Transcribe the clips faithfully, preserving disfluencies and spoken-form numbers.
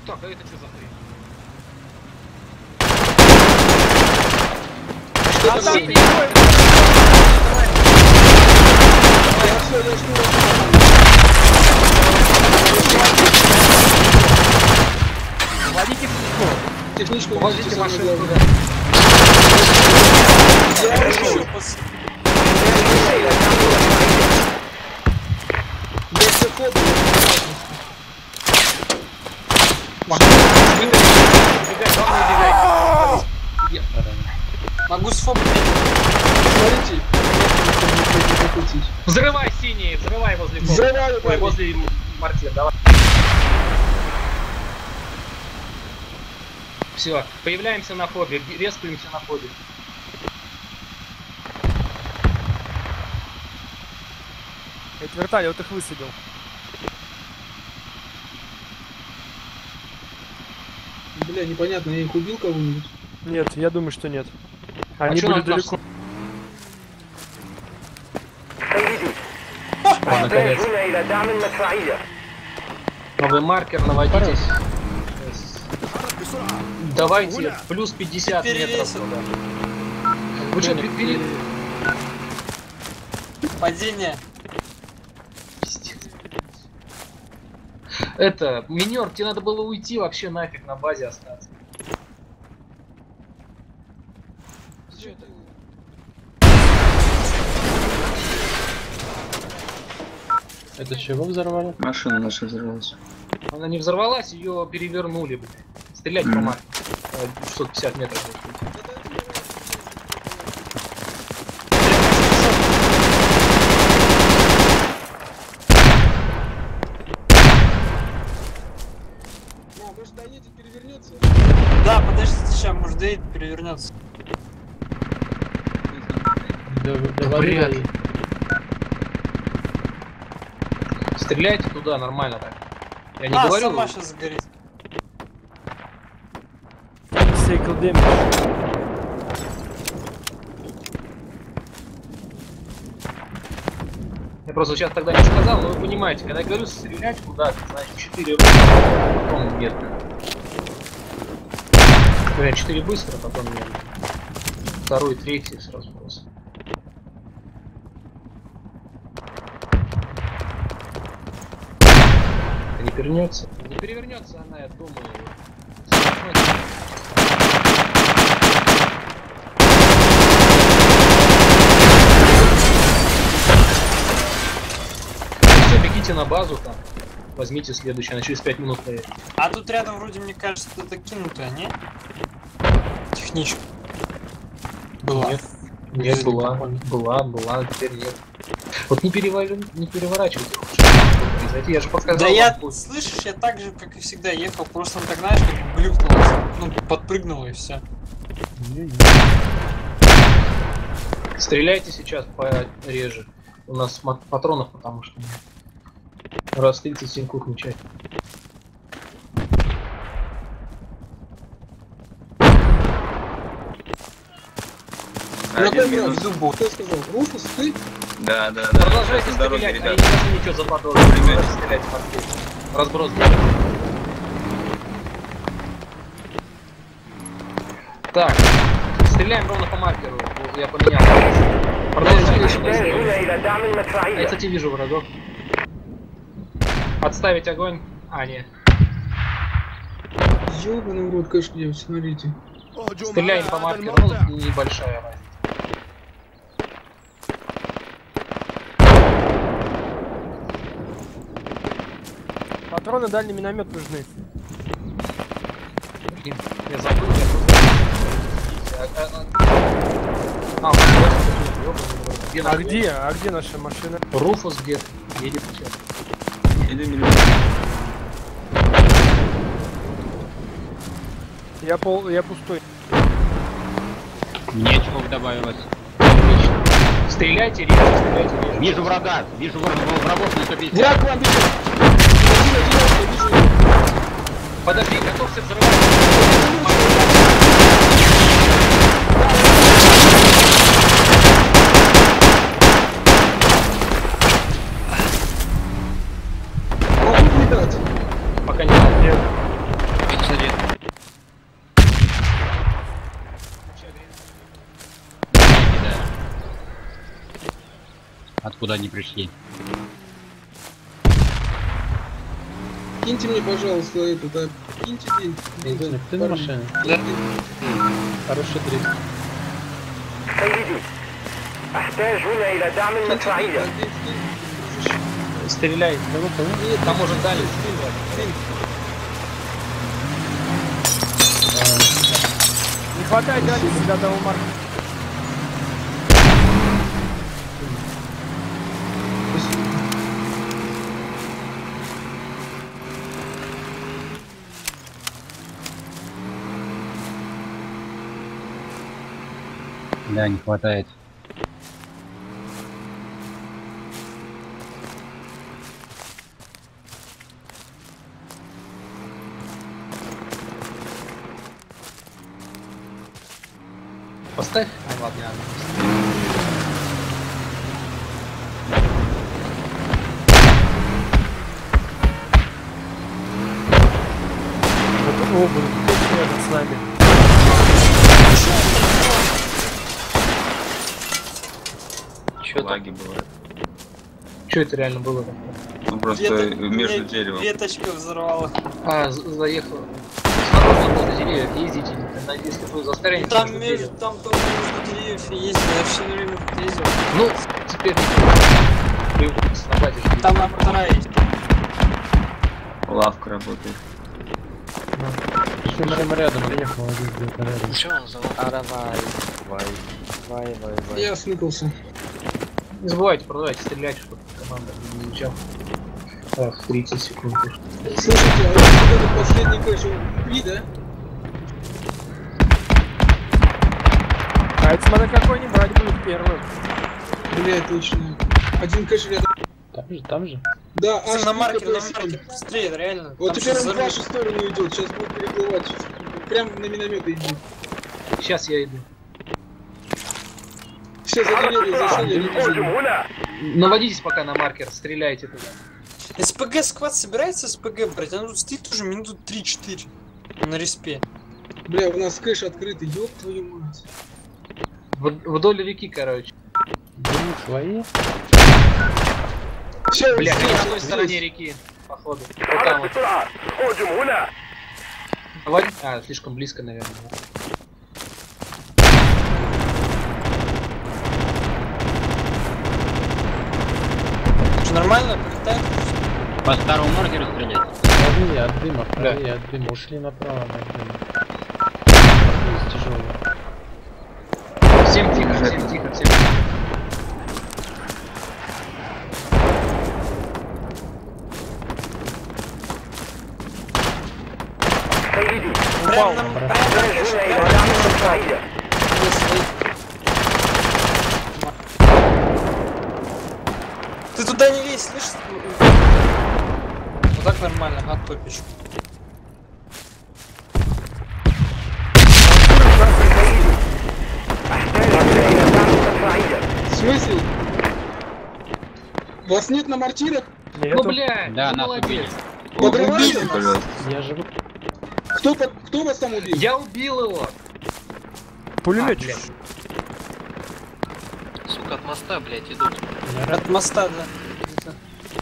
Так, а это что за хрень? Что А там? синий? Я все, я жду вас. Водите птичку. Техничку Увозите везите машину самое туда. главное. Я Еще решил. пос... Я все фото. Убегай, главное убегай. Могу сфоткать. Смотрите. Взрывай синий, взрывай возле фоба. Взрываю, Ой, парень. возле мортир, давай. Все, появляемся на фобе, респаемся на фобе. Это вертолет их высадил. Бля, непонятно, я их убил кого-нибудь? Нет, я думаю, что нет. А Они чё были нам наш- далеко. О, наконец. Новый маркер, наводитесь. Давайте, плюс пятьдесят метров. Перевесил. туда. Вы что, пере... Падение. Пиздец. Это, минер, тебе надо было уйти вообще нафиг на базе остаться. Это чего взорвали? Машина наша взорвалась. Она не взорвалась, ее перевернули, блин. Стрелять по марке. шестьсот пятьдесят метров. А, может, Донетик перевернется? Да, подождите, сейчас, может, Дейт перевернется. Вряд ли. Стреляйте туда, нормально так. Я не а, говорю. сама сейчас сгорит. Сейкл дэмидж. Я просто сейчас тогда не сказал, но вы понимаете, когда я говорю стрелять куда-то, значит четыре руки, потом медленно. Говорят, четыре быстро, потом медленно. Второй, третий сразу просто. Не перевернется. Не перевернется она, я думаю. Все, бегите на базу там. Возьмите следующий, она через пять минут поедет. А тут рядом вроде, мне кажется, это кинутая, не? Техничка. Была. Нет, нет, Здесь была, прикольно. была, была, теперь нет. Вот не, перевар... не переворачивайте, что может произойти. Я же подсказал. Да вам я, путь. слышишь, я так же, как и всегда, ехал, просто он так, знаешь, как глюкнулось, ну, подпрыгнуло и все. Стреляйте сейчас пореже. У нас ма- патронов потому что нет. Раз тридцать семь кух мечать. Какой Один брат? минус. Кто сказал? Руфус, ты? Да, да, да. Продолжайте С дороги, стрелять, а я ребята. даже ничего заподозрил. Продолжайте стрелять в ответ. Разброс делать. Так, стреляем ровно по маркеру. Я поменял. Продолжайте. Я, кстати, вижу врагов. Отставить огонь. А, нет. Ёбаный в рот, конечно, девочки, смотрите. Стреляем по маркеру. Ну, небольшая разница. Патроны дальний миномет нужны. Блин, я забыл, я просто... А, а, а, а, где, А где? А где наша машина? Руфус где-то едет сейчас. Один минус. Я пол, я пустой. Нечего добавилось. Отлично. Стреляйте, режьте, стреляйте, режьте. Вижу врага, вижу врага, врагов на сто пятьдесят. Враг к вам бежит! Один, один, один, я вижу. Подожди, готовься взрывать. Могут не дать. Пока не надо. откуда они пришли. Киньте мне, пожалуйста, этот, а, киньте деньги. Эйзоник, ты на Парни. машине? Да. Хороший дрифт. سيدي أحتاج هنا إلى دعم Киньте, مدفعية. да, киньте, киньте, дружище. Стреляй. Кого, кого? Нет, Там может дали стрелять. Не хватает дальности до того марка. Да, не хватает. Поставь. А, ладно, я Вот оба рядом с нами. Чё лаги бывают? Что это реально было такое? Ну просто Вето- между мне деревом. Веточка взорвала. А, за- заехал. Осторожно, возле деревьев ездите. на- Если вы застрянете Там между между, деревьев. там только между деревьев и ездил, я все время тут ездил. Ну, теперь появилась на базе. же Там нам вторая есть. Лавка работает. Еще прямо рядом, приехал один где-то рядом. А давай, давай, давай, давай, давай. Я смыкался. Не забывайте продавать, стрелять, чтобы команда не уезжала. Так, тридцать секунд. Слушайте, а вот этот последний кэш, он убит, да? А это смотря какой не брать будет первым. Бля, точно. Один кэш рядом. Там же, там же. Да, Пацаны, аж на маркер, на КП-семь. маркер, быстрее, реально. Вот Там теперь сейчас он в взорвет. вашу сторону идет, сейчас будет переплывать. Прям на миномет идет. Сейчас я иду. Все, за деревья зашел, я не هجم вижу. هنا. Наводитесь пока на маркер, стреляйте туда. СПГ сквад собирается СПГ брать, она тут стоит уже минут три-четыре на респе. Бля, у нас кэш открытый, ёб твою мать. В- вдоль реки, короче. Дымы свои. Все, Бля, они на той стороне реки, походу. Вот там вот. بسرعة. هجم هنا. Наводить- А, слишком близко, наверное. да. Что, нормально? Прилетает? По старому маркеру стрелять. Правее от дыма, правее от дыма. Ушли направо от дыма. Здесь тяжело. Всем тихо, всем тихо, всем тихо. سيدي Прям нам, прям أحتاج هنا إلى دعم مدفعية. Ты туда не лезь, слышишь? Вот так нормально, ага, топишь. أحتاج هنا إلى دعم مدفعية. В смысле? Вас нет на мортирах? Ну, Нету. блядь, Да, ну, нас молодец. убили. Подрывайте Убейте, нас. пожалуйста. Я живу. Кто, под- кто вас там убил? Я убил его. Пулеметчик. Сука, от моста, блядь, идут. От моста, да.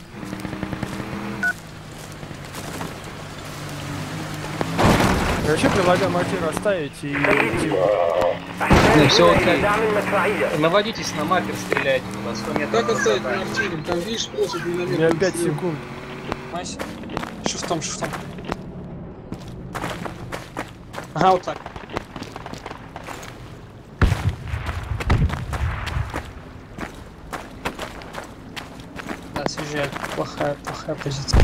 Я вообще предлагаю мортир оставить и идти. أحتاج Ну, всё هنا окей. إلى دعم مدفعية. Наводитесь на маркер, стреляйте туда, сто метров. Как оставить на назад. мортире? Там, видишь, просит У миномет. меня пять секунд. Мась. Шифтом, шифтом. Ага, вот так. Да, съезжает. Плохая, плохая позиция.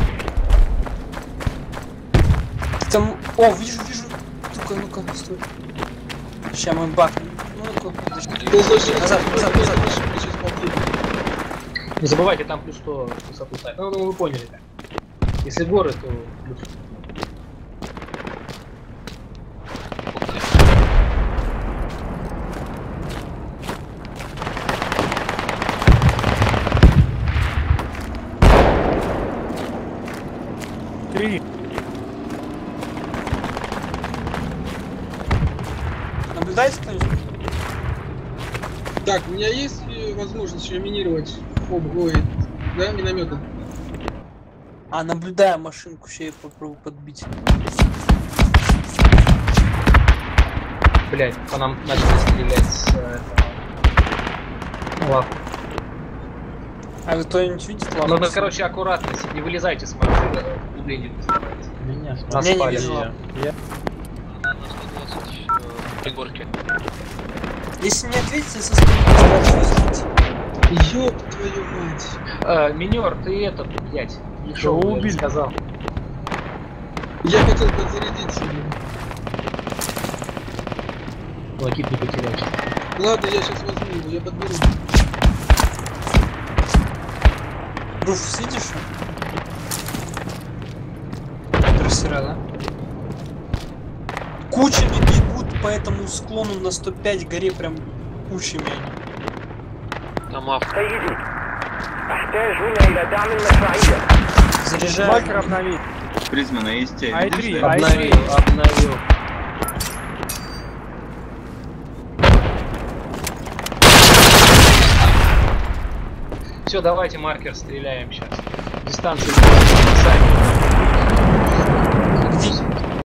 Ты там... О, вижу, вижу. Ну-ка, ну-ка, стой. Сейчас мы бахнем. Ну-ка, подожди. Назад, Назад, назад, назад. Сейчас победим. Не забывайте, там плюс сто высоту ставить. Ну, ну, вы поняли, да. Если горы, то плюс. Три. Наблюдается кто-нибудь? Так, у меня есть э, возможность еще минировать Оп, ой, да, минометы. А, наблюдаю машинку, ще я попробую подбить. Блять, по нам начали стрелять с э, этого. Лав. А вы кто-нибудь видит Ну, лаву? ну, короче, аккуратно, не вылезайте с машины, углубление не вставайте. Меня Нас смотри. не спали. вижу. Я. На сто двадцать э, пригорке. Если не ответите, со спины Ёб твою мать. Э, минер, ты этот, блять, не шел, Кого я убили? сказал. Я хотел подзарядить себе. Лакит не потерял. Ладно, я сейчас возьму его, я подберу. Руф, видишь? Трассера, да? Кучами бегут по этому склону на сто пять горе, прям кучами они. Там авто. سيدي احتاج هنا الى دعم مدفعية. Заряжаю. Маркер обновить. Призма на есте. Ай видишь, три, да? ай три. Обновил, обновил. Все, давайте маркер стреляем сейчас. Дистанцию сами.